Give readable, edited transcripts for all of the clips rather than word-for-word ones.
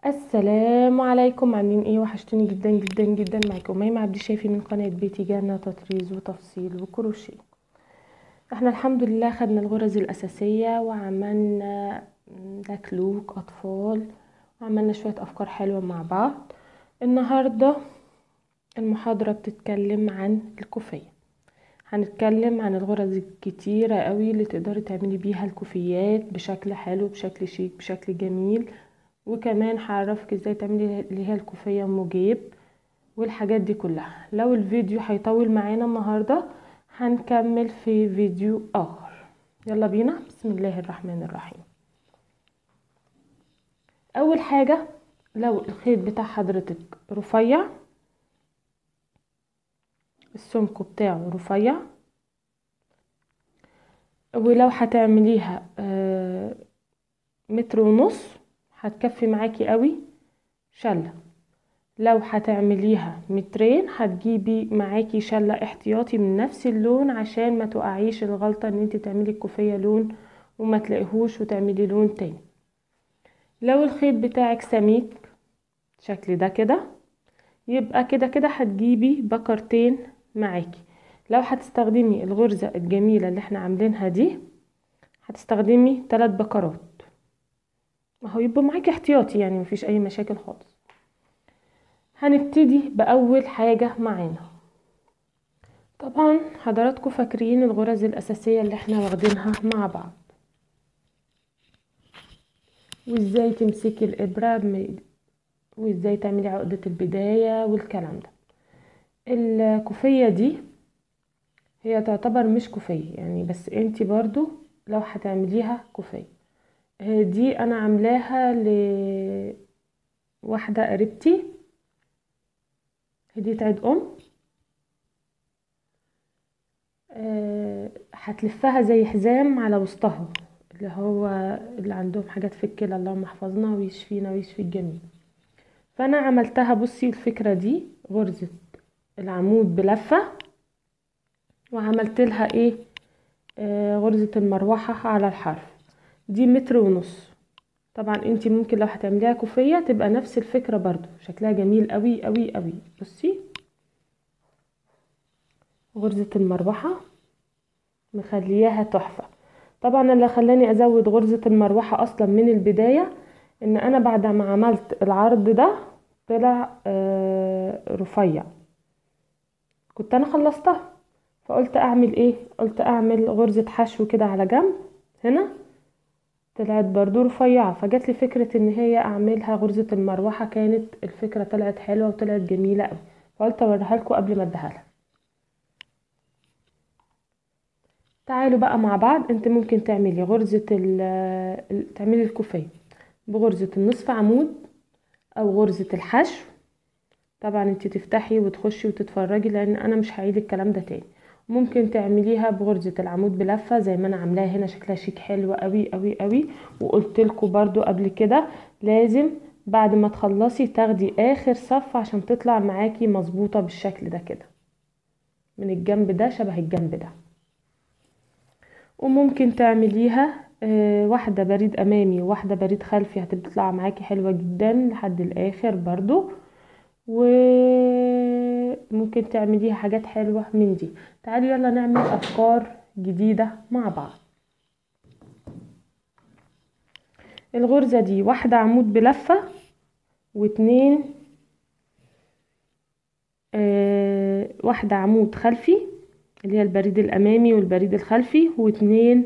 السلام عليكم، عاملين ايه؟ وحشتوني جدا جدا جدا. معاكم ميمة عبد الشافي من قناة بيتي جانا تطريز وتفصيل وكروشيه. احنا الحمد لله خدنا الغرز الاساسية وعملنا لكلوك اطفال وعملنا شوية افكار حلوة مع بعض. النهاردة المحاضرة بتتكلم عن الكوفية. هنتكلم عن الغرز الكتيرة قوي اللي تقدري تعملي بيها الكوفيات بشكل حلو، بشكل شيك، بشكل جميل. وكمان هعرفك ازاي تعملي اللي هي الكوفية ام جيب والحاجات دي كلها. لو الفيديو هيطول معانا النهاردة هنكمل في فيديو اخر. يلا بينا، بسم الله الرحمن الرحيم. اول حاجة، لو الخيط بتاع حضرتك رفيع، السمك بتاعه رفيع، ولو هتعمليها متر ونص هتكفي معاكي قوي شلة. لو هتعمليها مترين هتجيبي معاكي شلة احتياطي من نفس اللون عشان ما تقعيش الغلطة ان انت تعملي الكوفية لون وما تلاقيهوش وتعملي لون تاني. لو الخيط بتاعك سميك شكل ده كده، يبقى كده كده هتجيبي بكرتين معاكي. لو هتستخدمي الغرزة الجميلة اللي احنا عاملينها دي هتستخدمي 3 بكرات، ما هو يبقى معاكي احتياطي، يعني مفيش اي مشاكل خالص. هنبتدي بأول حاجة معانا. طبعا حضراتكم فاكرين الغرز الأساسية اللي احنا واخدينها مع بعض، وازاي تمسكي الإبرة وازاي تعملي عقدة البداية والكلام ده. الكوفية دي هي تعتبر مش كوفية يعني، بس انتي برضو لو هتعمليها كوفية. دي انا عاملاها لواحدة قريبتي، هدية عيد هتلفها زي حزام على وسطها، اللي هو اللي عندهم حاجات في الكلى، اللهم احفظنا ويشفينا ويشفي الجميع. فانا عملتها، بصي الفكرة دي غرزة العمود بلفة، وعملت لها ايه، غرزة المروحة على الحرف. دي متر ونص. طبعا انتي ممكن لو هتعمليها كوفية تبقى نفس الفكرة برضو، شكلها جميل قوي قوي قوي. بصي غرزة المروحة مخلياها تحفة. طبعا اللي خلاني ازود غرزة المروحة اصلا من البداية ان انا بعد ما عملت العرض ده طلع رفيع، كنت انا خلصتها، فقلت اعمل ايه، قلت اعمل غرزة حشو كده على جنب هنا، طلعت برضو رفيعة. فجات لي فكرة ان هي اعملها غرزة المروحة، كانت الفكرة طلعت حلوة وطلعت جميلة قوي، فقلت اوريها لكم قبل ما اديها لها. تعالوا بقى مع بعض. انت ممكن تعملي غرزة تعملي الكوفية بغرزة النصف عمود او غرزة الحشو. طبعا انت تفتحي وتخشي وتتفرجي لان انا مش هعيد الكلام ده تاني. ممكن تعمليها بغرزة العمود بلفة زي ما انا عاملاها هنا، شكلها شيك حلو قوي قوي قوي. وقلت لكم برضو قبل كده لازم بعد ما تخلصي تاخدي اخر صف عشان تطلع معاكي مظبوطة بالشكل ده كده، من الجنب ده شبه الجنب ده. وممكن تعمليها واحدة بريد امامي وواحدة بريد خلفي، هتطلع معاكي حلوة جدا لحد الاخر برضو. وممكن تعمليها حاجات حلوة من دي. تعالي يلا نعمل افكار جديدة مع بعض. الغرزة دي واحدة عمود بلفة واتنين واحدة عمود خلفي اللي هي البريد الامامي والبريد الخلفي، واتنين.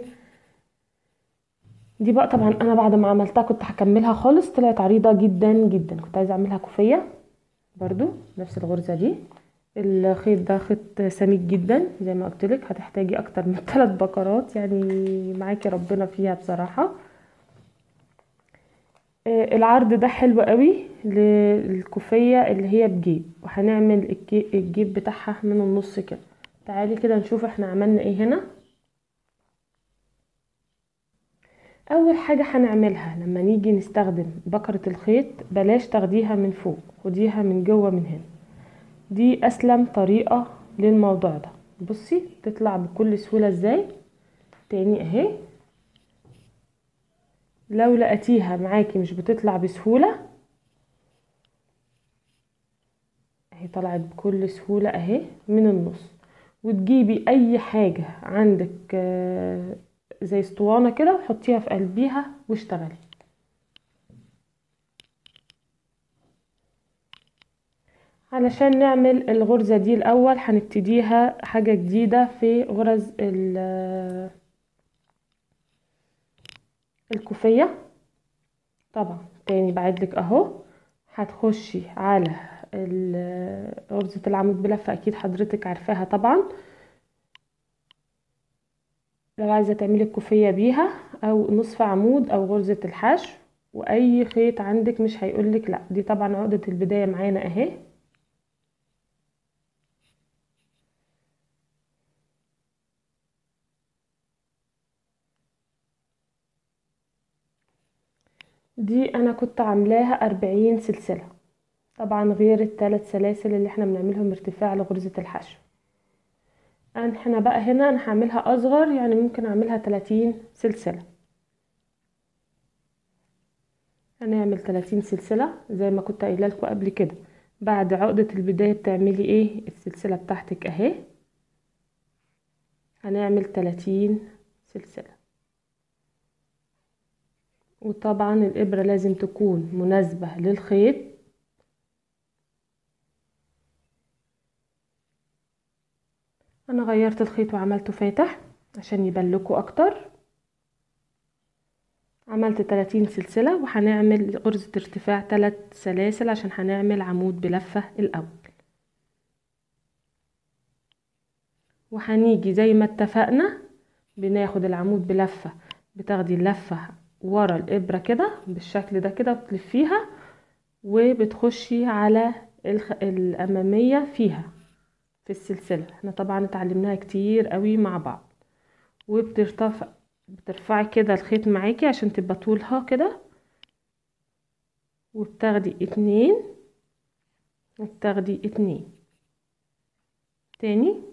دي بقى طبعا انا بعد ما عملتها كنت هكملها خالص، طلعت عريضة جدا جدا، كنت عايزة اعملها كوفية برضو نفس الغرزة دي. الخيط ده خيط سميك جدا زي ما قلت لك، هتحتاجي اكتر من 3 بكرات يعني، معاكي ربنا فيها بصراحة. العرض ده حلو قوي للكوفية اللي هي بجيب، وهنعمل الجيب بتاعها من النص كده. تعالي كده نشوف احنا عملنا ايه هنا. اول حاجة هنعملها لما نيجي نستخدم بكرة الخيط، بلاش تاخديها من فوق، خديها من جوه من هنا. دي اسلم طريقة للموضوع ده. بصي تطلع بكل سهولة ازاي. تاني اهي، لو لقيتيها معاكي مش بتطلع بسهولة اهي طلعت بكل سهولة اهي من النص. وتجيبي اي حاجة عندك زي اسطوانة كده وحطيها في قلبيها واشتغلي. علشان نعمل الغرزة دي الاول هنبتديها حاجة جديدة في غرز الكوفية. طبعا تاني بعدلك اهو، هتخشي على غرزة العمود بلفة، اكيد حضرتك عارفاها طبعا. لو عايزة تعملي الكوفية بيها او نصف عمود او غرزة الحشو واي خيط عندك مش هيقولك لا. دي طبعا عقدة البداية معانا اهي. دي انا كنت عاملاها 40 سلسلة طبعا، غير الثلاث سلاسل اللي احنا بنعملهم ارتفاع لغرزة الحشو. احنا بقى هنا انا هعملها اصغر، يعني ممكن اعملها 30 سلسلة. هنعمل 30 سلسلة زي ما كنت قايله لكم قبل كده. بعد عقدة البداية بتعملي ايه؟ السلسلة بتاعتك اهي. هنعمل 30 سلسلة. وطبعا الابرة لازم تكون مناسبة للخيط. انا غيرت الخيط وعملته فاتح عشان يبان لكم اكتر. عملت 30 سلسلة وهنعمل غرزة ارتفاع 3 سلاسل عشان هنعمل عمود بلفة الاول. وهنيجي زي ما اتفقنا بناخد العمود بلفة، بتاخدي اللفة ورا الابرة كده بالشكل ده كده وتلفيها وبتخشي على الامامية فيها في السلسلة. احنا طبعا اتعلمناها كتير قوي مع بعض. بترفعي كده الخيط معاكي عشان تبقى طولها كده، وبتاخدي 2 وبتاخدي 2 تاني.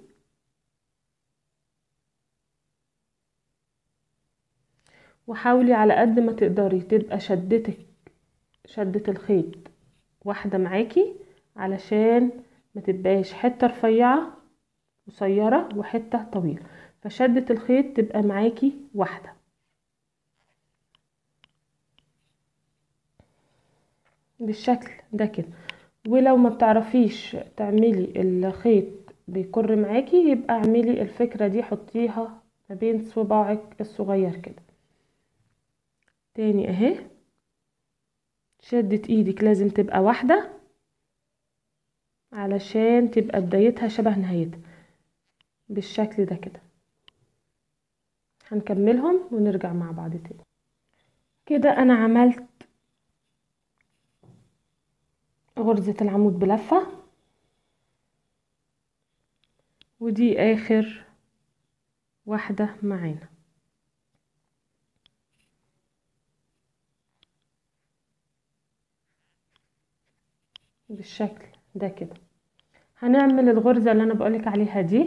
وحاولي على قد ما تقدري تبقى شدة الخيط واحدة معاكي، علشان ما تبقاش حتة رفيعة قصيرة وحتة طويلة، فشدة الخيط تبقى معاكي واحدة بالشكل ده كده. ولو ما بتعرفيش تعملي الخيط بيكر معاكي، يبقى اعملي الفكرة دي، حطيها ما بين صباعك الصغير كده. تاني اهي، شدة ايدك لازم تبقى واحدة علشان تبقى بدايتها شبه نهايتها بالشكل ده كده. هنكملهم ونرجع مع بعض تاني. كده انا عملت غرزة العمود بلفة، ودي اخر واحدة معانا بالشكل ده كده. هنعمل الغرزة اللي انا بقولك عليها دي.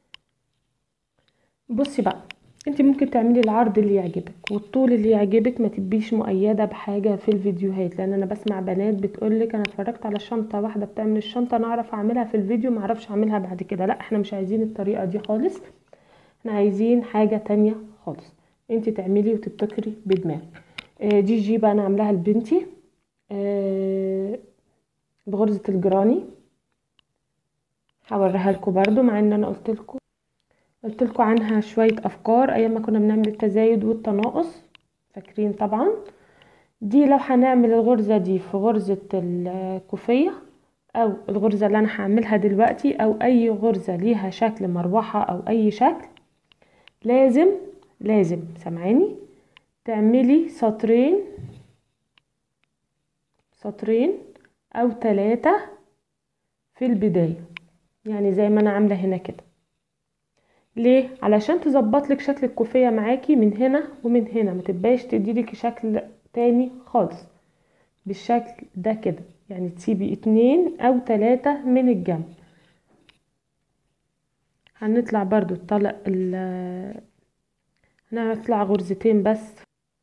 بصي بقى، انت ممكن تعملي العرض اللي يعجبك والطول اللي يعجبك، ما تبقيش مقيدة بحاجة في الفيديوهات. لان انا بسمع بنات بتقولك انا اتفرجت على شنطة واحدة بتعمل الشنطة، انا اعرف اعملها في الفيديو ما اعرفش اعملها بعد كده. لا، احنا مش عايزين الطريقة دي خالص، احنا عايزين حاجة تانية خالص. انت تعملي وتبتكري بدماغك. دي جيبة انا عاملاها لبنتي بغرزة الجراني. هوريها لكم برضو، مع ان انا قلت لكم عنها شوية افكار ايام ما كنا بنعمل التزايد والتناقص، فاكرين طبعا. دي لو هنعمل الغرزة دي في غرزة الكوفية او الغرزة اللي انا هعملها دلوقتي او اي غرزة ليها شكل مروحة او اي شكل، لازم سامعيني، تعملي سطرين او 3 في البداية، يعني زي ما انا عاملة هنا كده. ليه؟ علشان تظبط لك شكل الكوفية معاكي من هنا ومن هنا، ما تبقاش تديلك شكل تاني خالص بالشكل ده كده. يعني تسيبي 2 أو 3 من الجنب. هنطلع برضو هنطلع غرزتين بس،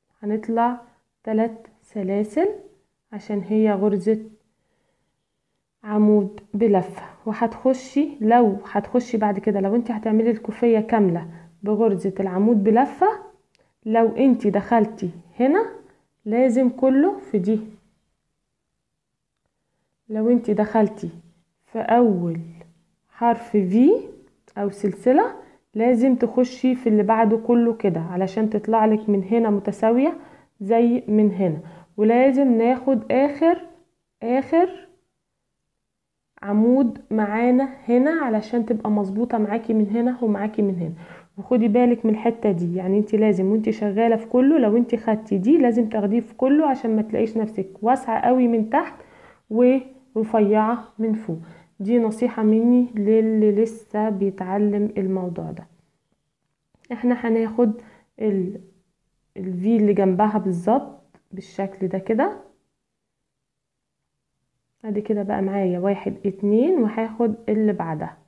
هنطلع 3 سلاسل عشان هي غرزة عمود بلفة. وهتخشي لو هتخشي بعد كده، لو انت هتعملي الكوفية كاملة بغرزة العمود بلفة، لو انت دخلتي هنا لازم كله في دي. لو انت دخلتي في اول حرف في او سلسلة، لازم تخشي في اللي بعده كله كده علشان تطلع لك من هنا متساوية زي من هنا. ولازم ناخد اخر عمود معانا هنا علشان تبقى مظبوطة معاكي من هنا ومعاكي من هنا. وخدي بالك من الحتة دي، يعني انت لازم وانت شغالة في كله، لو انت خدتي دي لازم تاخديه في كله عشان ما تلاقيش نفسك واسعة قوي من تحت ورفيعة من فوق. دي نصيحة مني للي لسه بيتعلم الموضوع ده. احنا هناخد الفي اللي جنبها بالظبط بالشكل ده كده. ادي كده بقى معايا 1 2، وهاخد اللي بعدها.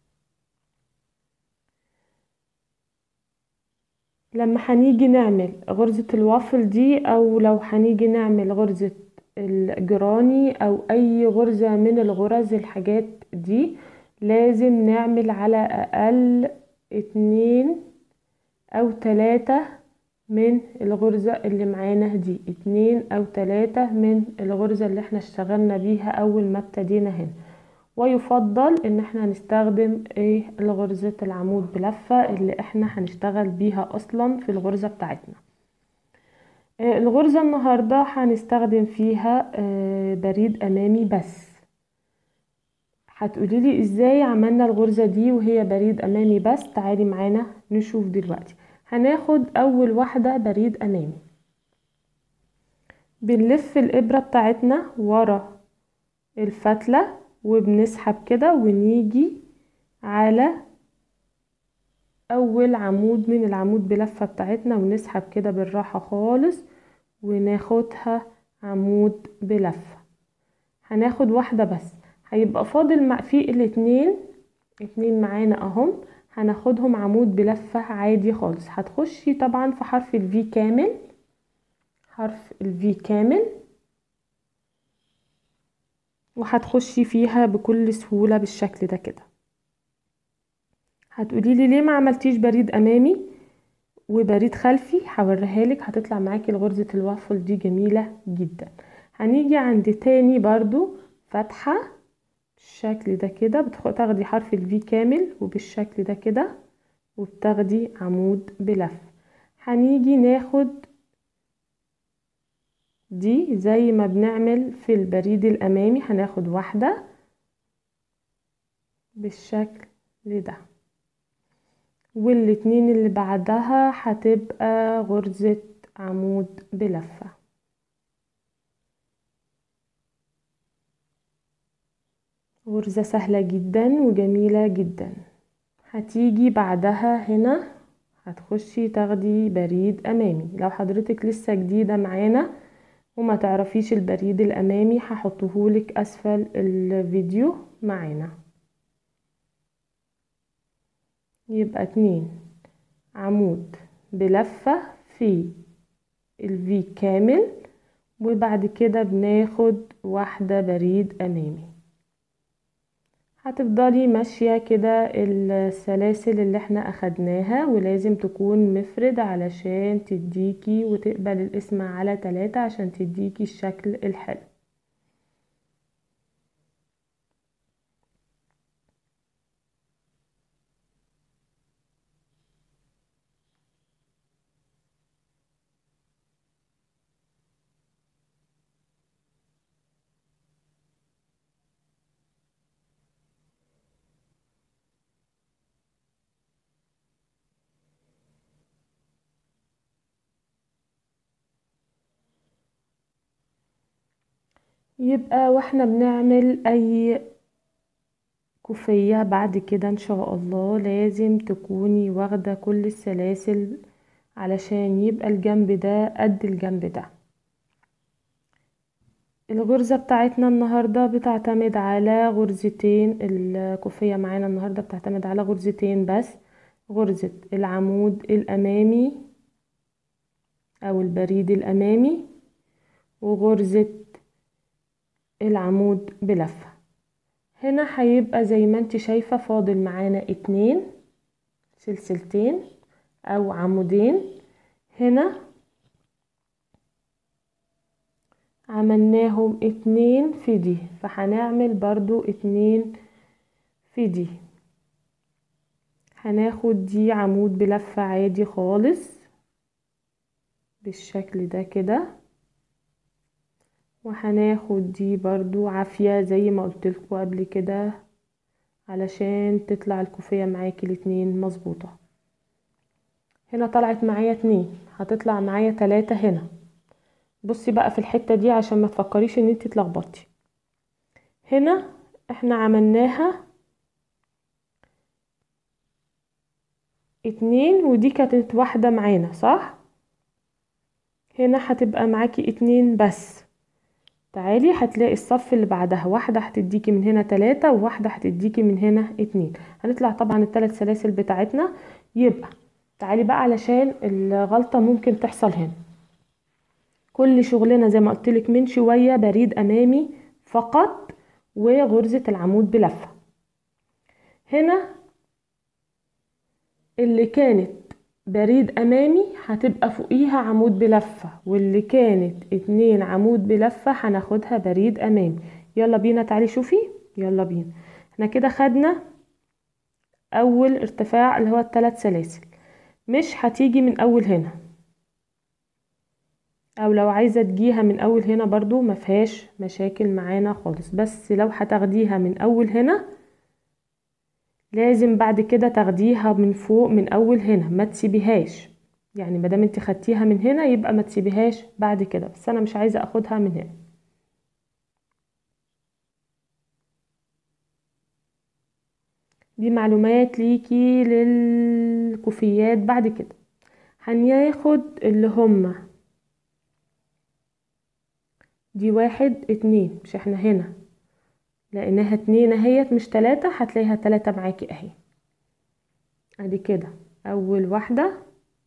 لما هنيجي نعمل غرزة الوافل دي، او لو هنيجي نعمل غرزة الجراني او اي غرزة من الغرز الحاجات دي، لازم نعمل على اقل 2 او 3 من الغرزة اللي معانا دي، 2 او 3 من الغرزة اللي احنا اشتغلنا بيها اول ما ابتدينا هنا. ويفضل ان احنا نستخدم الغرزة العمود بلفة اللي احنا هنشتغل بيها اصلا في الغرزة بتاعتنا. الغرزة النهاردة هنستخدم فيها بريد امامي بس. هتقوليلي ازاي عملنا الغرزة دي وهي بريد امامي بس؟ تعالي معانا نشوف دلوقتي. هناخد اول واحدة بريد امامي، بنلف الابرة بتاعتنا ورا الفتلة وبنسحب كده ونيجي على اول عمود من العمود بلفة بتاعتنا، ونسحب كده بالراحة خالص وناخدها عمود بلفة. هناخد واحدة بس، هيبقى فاضل في اتنين معانا اهم، هناخدهم عمود بلفة عادي خالص. هتخشي طبعا في حرف الفي كامل، حرف الفي كامل، وهتخشي فيها بكل سهولة بالشكل ده كده. هتقوليلي ليه ما عملتيش بريد امامي وبريد خلفي؟ هوريها لك، هتطلع معاكي الغرزة الوافل دي جميلة جدا. هنيجي عند تاني برضو فتحة بالشكل ده كده، بتاخدي حرف الفي كامل وبالشكل ده كده، وبتاخدي عمود بلف. هنيجي ناخد دي زي ما بنعمل في البريد الامامي، هناخد واحدة بالشكل ده، والاتنين اللي بعدها هتبقى غرزة عمود بلفة. غرزة سهلة جدا وجميلة جدا. هتيجي بعدها هنا هتخشي تاخدي بريد امامي. لو حضرتك لسه جديدة معانا وما تعرفيش البريد الامامي، هحطهولك اسفل الفيديو معانا. يبقى 2 عمود بلفة في الفي كامل، وبعد كده بناخد واحدة بريد امامي. هتفضلي ماشية كده السلاسل اللي احنا اخدناها، ولازم تكون مفرد علشان تديكي وتقبل القسمة على 3 عشان تديكي الشكل الحلو. يبقى واحنا بنعمل اي كوفية بعد كده ان شاء الله لازم تكوني واخدة كل السلاسل علشان يبقى الجنب ده قد الجنب ده. الغرزة بتاعتنا النهاردة بتعتمد على غرزتين، الكوفية معانا النهاردة بتعتمد على غرزتين بس، غرزة العمود الامامي او البريد الامامي، وغرزة العمود بلفة. هنا هيبقى زي ما انت شايفة فاضل معانا 2 سلسلتين او عمودين. هنا عملناهم 2 في دي، فهنعمل برضو 2 في دي. هناخد دي عمود بلفة عادي خالص بالشكل ده كده، وهناخد دي برضو عافية زي ما قلتلكوا قبل كده علشان تطلع الكوفية معاكي الاتنين مظبوطة. هنا طلعت معايا 2، هتطلع معايا 3 هنا. بصي بقى في الحتة دي عشان ما تفكريش ان انتي تلخبطي. هنا احنا عملناها 2 ودي كانت واحدة معانا صح؟ هنا هتبقى معاكي 2 بس. تعالي هتلاقي الصف اللي بعدها واحدة هتديكي من هنا 3 وواحدة هتديكي من هنا 2. هنطلع طبعا ال3 سلاسل بتاعتنا. يبقى تعالي بقى علشان الغلطة ممكن تحصل هنا. كل شغلنا زي ما قلتلك من شوية بريد امامي فقط وغرزة العمود بلفة. هنا اللي كانت بريد امامي هتبقى فوقيها عمود بلفة، واللي كانت 2 عمود بلفة هناخدها بريد امامي. يلا بينا تعالي شوفي. يلا بينا. احنا كده خدنا اول ارتفاع اللي هو ال3 سلاسل. مش هتيجي من اول هنا، او لو عايزة تجيها من اول هنا برضو مفيهاش مشاكل معانا خالص، بس لو هتاخديها من اول هنا لازم بعد كده تاخديها من فوق من اول هنا، ما تسيبيهاش. يعني مادام انت خدتيها من هنا يبقى ما تسيبيهاش بعد كده، بس انا مش عايزة اخدها من هنا. دي معلومات ليكي للكوفيات. بعد كده هناخد اللي هما دي 1 2. مش احنا هنا لقيناها 2 اهيت مش 3؟ هتلاقيها 3 معاكي اهي. ادي كده اول واحدة،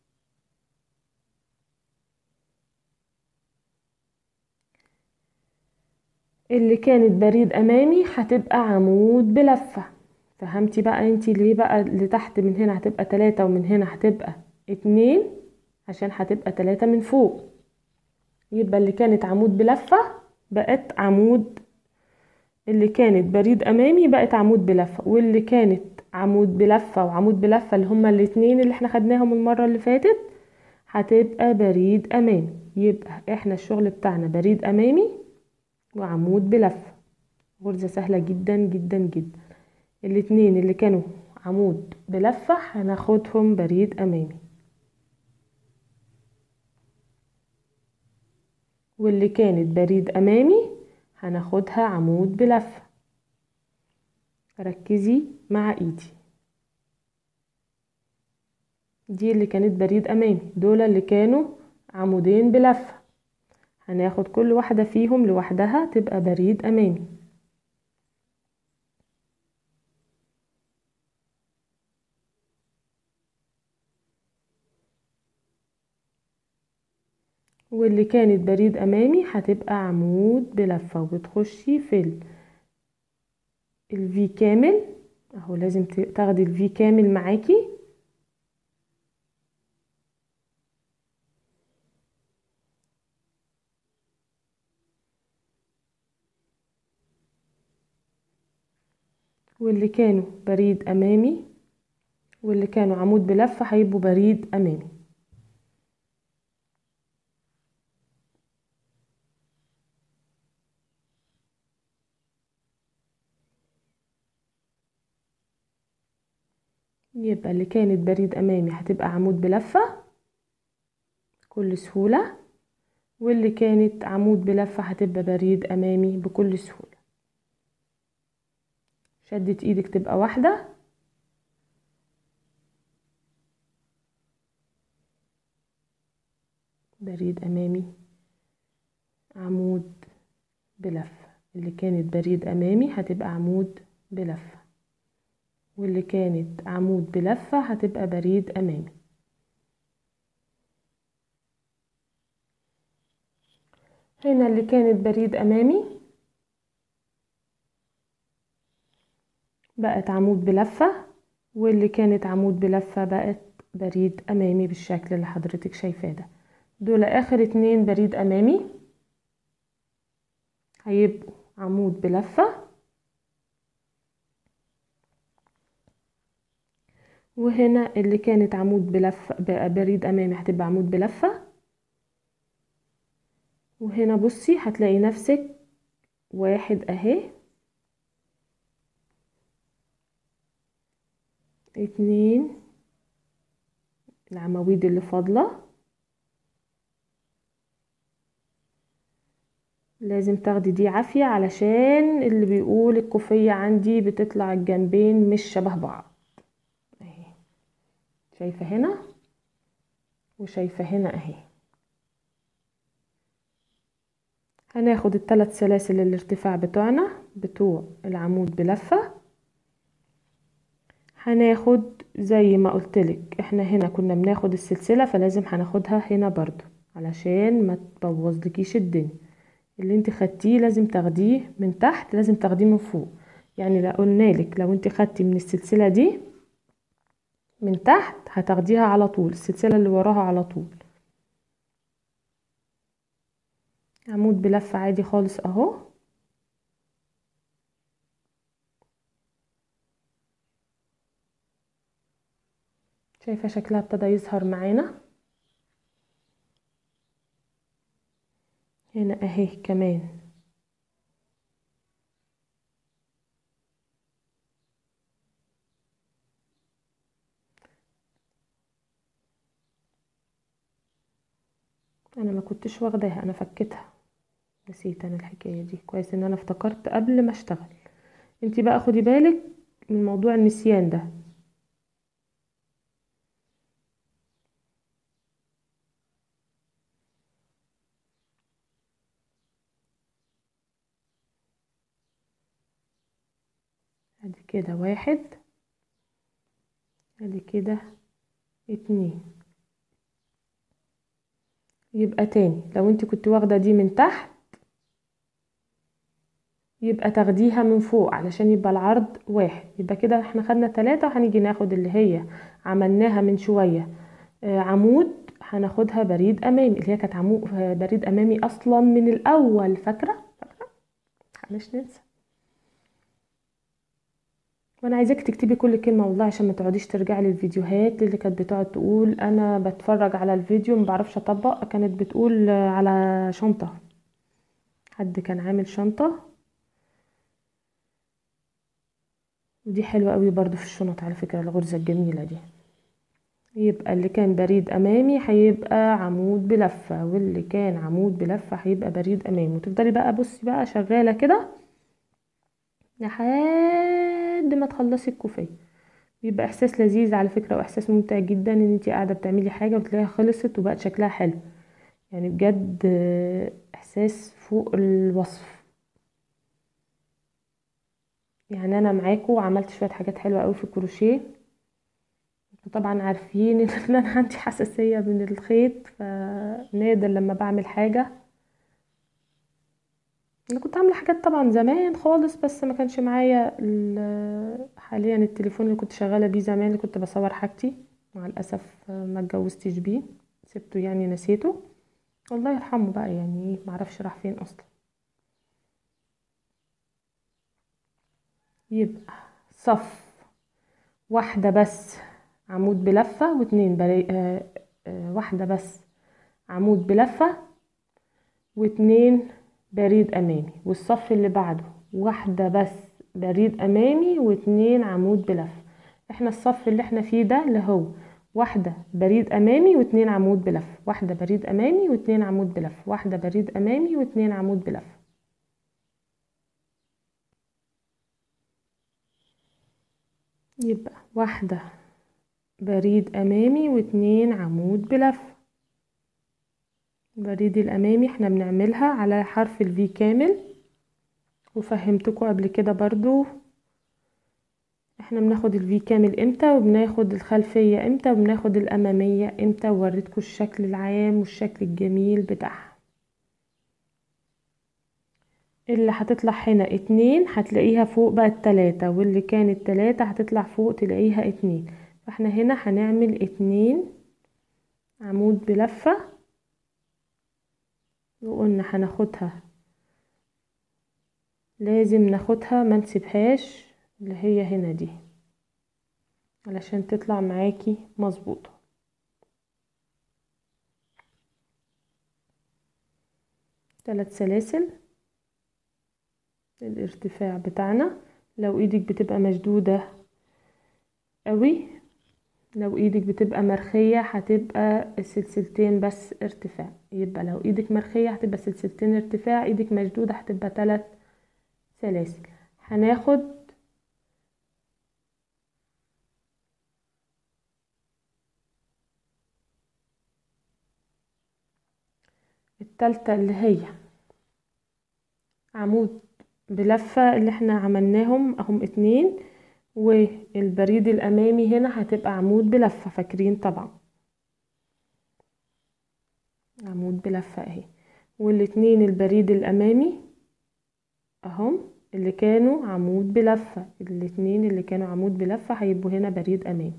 اللي كانت بريد امامي هتبقى عمود بلفة. فهمتي بقى انتي ليه بقى اللي تحت من هنا هتبقى 3 ومن هنا هتبقى 2؟ عشان هتبقى 3 من فوق. يبقى اللي كانت عمود بلفة بقت عمود، اللي كانت بريد امامي بقت عمود بلفة، واللي كانت عمود بلفة وعمود بلفة اللي هما الاتنين اللي احنا خدناهم المرة اللي فاتت هتبقى بريد امامي. يبقى احنا الشغل بتاعنا بريد امامي وعمود بلفة. غرزة سهلة جدا جدا جدا. الاتنين اللي كانوا عمود بلفة هناخدهم بريد امامي، واللي كانت بريد امامي هناخدها عمود بلفة. ركزي مع ايدي. دي اللي كانت بريد امامي، دول اللي كانوا عمودين بلفة. هناخد كل واحدة فيهم لوحدها تبقى بريد امامي. واللي كانت بريد امامي هتبقى عمود بلفة، وبتخشي في الفي كامل اهو. لازم تاخدي الفي كامل معاكي. واللي كانوا بريد امامي واللي كانوا عمود بلفة هيبقوا بريد امامي. يبقى اللي كانت بريد امامي هتبقى عمود بلفة بكل سهولة، واللي كانت عمود بلفة هتبقى بريد امامي بكل سهولة. شدت ايدك تبقى واحدة. بريد امامي عمود بلفة. اللي كانت بريد امامي هتبقى عمود بلفة، واللي كانت عمود بلفة هتبقى بريد امامي. هنا اللي كانت بريد امامي بقت عمود بلفة، واللي كانت عمود بلفة بقت بريد امامي بالشكل اللي حضرتك شايفاه ده. دول اخر 2 بريد امامي هيبقوا عمود بلفة، وهنا اللي كانت عمود بلفة بقى بريد امامي هتبقى عمود بلفة. وهنا بصي هتلاقي نفسك 1 اهي، 2 العواميد اللي فاضلة لازم تاخدي دي عافية، علشان اللي بيقول الكوفية عندي بتطلع الجنبين مش شبه بعض اهي. شايفة هنا وشايفة هنا اهي. هناخد ال3 سلاسل الارتفاع بتوعنا بتوع العمود بلفة، هناخد زي ما قلتلك احنا هنا كنا بناخد السلسلة، فلازم هناخدها هنا برضو علشان ما تبوظلكيش الدنيا. اللي انت خدتيه لازم تاخديه من تحت، لازم تاخديه من فوق. يعني لو قلنالك لو انت خدتي من السلسلة دي من تحت هتاخديها على طول السلسلة اللي وراها على طول. عمود بلفة عادي خالص اهو. شايفة شكلها ابتدى يظهر معانا هنا اهي كمان. انا ما كنتش واخداها، انا فكيتها، نسيت انا الحكاية دي. كويس ان انا افتكرت قبل ما اشتغل. انتي بقى خدي بالك من موضوع النسيان ده. ادي كده 1، ادي كده 2. يبقى تاني لو انت كنت واخدة دي من تحت يبقى تاخديها من فوق علشان يبقى العرض 1. يبقى كده احنا خدنا 3، وهنيجي ناخد اللي هي عملناها من شوية عمود، هناخدها بريد امامي اللي هي كانت عمود بريد امامي اصلا من الاول. فاكرة مش ننسى. وانا عايزاك تكتبي كل كلمه والله، عشان ما تقعديش ترجعي للفيديوهات اللي كانت بتقعد تقول انا بتفرج على الفيديو ما بعرفش اطبق. كانت بتقول على شنطه، حد كان عامل شنطه، ودي حلوه قوي برضو في الشنط على فكره، الغرزه الجميله دي. يبقى اللي كان بريد امامي هيبقى عمود بلفه، واللي كان عمود بلفه هيبقى بريد امامي. وتفضلي بقى بصي بقى شغاله كده لحد ما تخلصي الكوفيه. بيبقى احساس لذيذ على فكرة، واحساس ممتع جدا ان انتي قاعدة بتعملي حاجة وتلاقيها خلصت وبقت شكلها حلو. يعني بجد احساس فوق الوصف. يعني انا معاكم وعملت شوية حاجات حلوة قوي في الكروشيه. انتوا طبعا عارفين ان انا عندي حساسية من الخيط، فنادر لما بعمل حاجة. انا كنت عاملة حاجات طبعا زمان خالص، بس ما كانش معايا حاليا التليفون اللي كنت شغالة بيه زمان اللي كنت بصور حاجتي. مع الاسف ما اتجوزتش بيه، سبته يعني نسيته. الله يرحمه بقى، يعني ايه معرفش راح فين اصلا. يبقى صف 1 بس عمود بلفة، و2 1 بس عمود بلفة، و2 بريد امامي. والصف اللي بعده 1 بس بريد امامي، و2 عمود بلفة. احنا الصف اللي احنا فيه ده اللي هو 1 بريد امامي و2 عمود بلفة، 1 بريد امامي و2 عمود بلفة، 1 بريد امامي و2 عمود بلفة. يبقى 1 بريد امامي و2 عمود بلفة. البريد الامامي احنا بنعملها على حرف الفي كامل، وفهمتكم قبل كده برضو احنا بناخد الفي كامل امتى، وبناخد الخلفية امتى، وبناخد الامامية امتى، ووريتكم الشكل العام والشكل الجميل بتاعها. اللي هتطلع هنا 2 هتلاقيها فوق بقى 3، واللي كانت 3 هتطلع فوق تلاقيها 2. فاحنا هنا هنعمل 2 عمود بلفة، وقلنا هناخدها، لازم ناخدها ما نسيبهاش اللي هي هنا دي علشان تطلع معاكي مظبوطة. 3 سلاسل الارتفاع بتاعنا. لو ايدك بتبقى مشدودة قوي، لو ايدك بتبقى مرخية هتبقى سلسلتين بس ارتفاع، يبقى لو ايدك مرخية هتبقى سلسلتين ارتفاع، ايدك مشدودة هتبقى 3 سلاسل. هناخد التالتة اللي هي عمود بلفة اللي احنا عملناهم اهم 2، والبريد الامامي هنا هتبقى عمود بلفة، فاكرين طبعا عمود بلفة اهي. والاتنين البريد الامامي اهم اللي كانوا عمود بلفة، الاتنين اللي كانوا عمود بلفة هيبقوا هنا بريد امامي.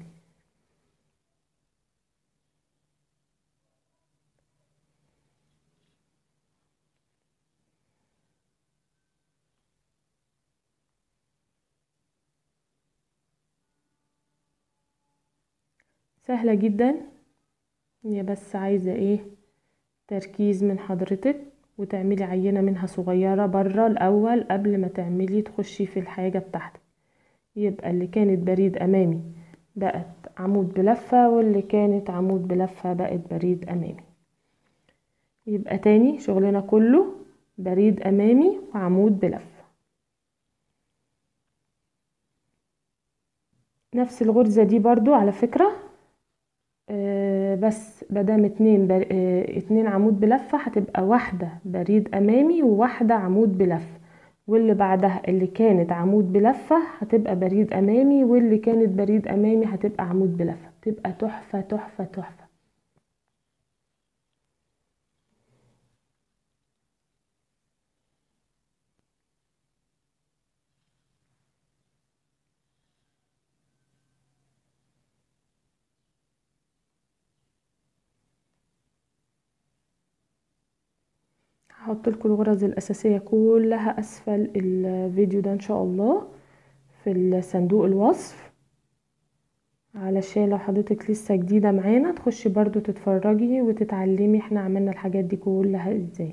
سهلة جدا، هي بس عايزة ايه؟ تركيز من حضرتك، وتعملي عينة منها صغيرة برا الاول قبل ما تعملي تخشي في الحاجة بتاعتك. يبقى اللي كانت بريد امامي بقت عمود بلفة، واللي كانت عمود بلفة بقت بريد امامي. يبقى تاني شغلنا كله بريد امامي وعمود بلفة. نفس الغرزة دي برضو على فكرة، بس بدام 2 عمود بلفة هتبقى واحدة بريد امامي وواحدة عمود بلفة، واللي بعدها اللي كانت عمود بلفة هتبقى بريد امامي، واللي كانت بريد امامي هتبقى عمود بلفة. تبقى تحفة تحفة تحفة. هحط لكم الغرز الاساسية كلها اسفل الفيديو ده ان شاء الله في الصندوق الوصف، علشان لو حضرتك لسه جديدة معانا تخشي برضو تتفرجي وتتعلمي احنا عملنا الحاجات دي كلها ازاي.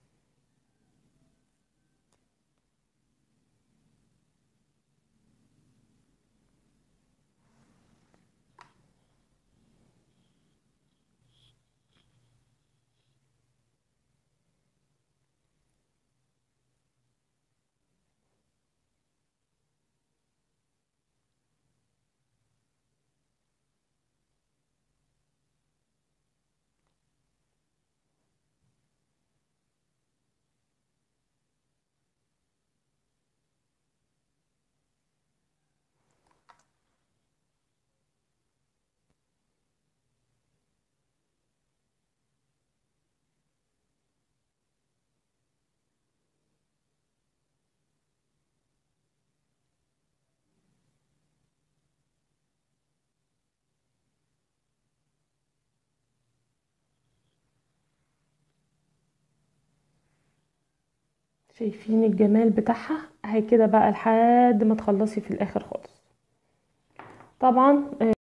شايفين الجمال بتاعها اهي كده بقى لحد ما تخلصي في الاخر خالص. طبعا